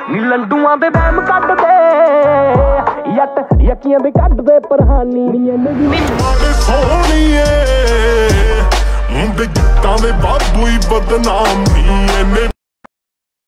ਨੀ ਲੰਡੂਆਂ ਦੇ ਵਹਿਮ ਕੱਢਦੇ ਯੱਟ ਯਕੀਆਂ ਦੇ ਕੱਢਦੇ ਪਰਹਾਨੀ ਨੀ ਮਾੜੇ ਸੋਹਣੀਏ ਮੁੰਡੇ ਜੱਟਾਂ ਦੇ ਬਾਬੂ ਹੀ ਬਦਨਾਮ ਨੀ ਇਹਨੇ